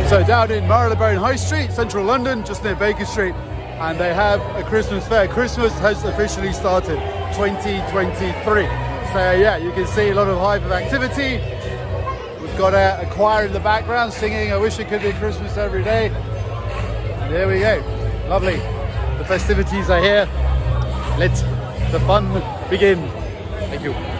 So down in Marylebone High Street, central London, just near Baker Street, and they have a Christmas fair. Christmas has officially started, 2023. So yeah, you can see a lot of hyper activity. We've got a choir in the background singing "I Wish It Could Be Christmas Every Day." And there we go, lovely. The festivities are here. Let the fun begin. Thank you.